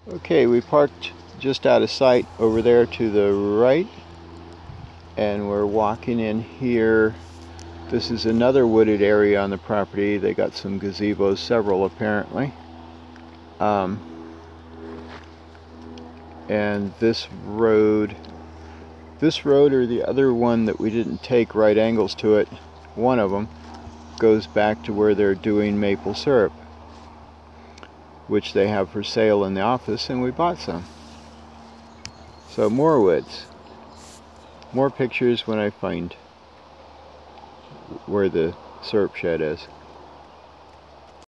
Okay, we parked just out of sight over there to the right, and we're walking in here. This is another wooded area on the property. They got some gazebos, several apparently. And this road or the other one that we didn't take, right angles to it, one of them goes back to where they're doing maple syrup, which they have for sale in the office, and we bought some. So more woods. More pictures when I find where the syrup shed is.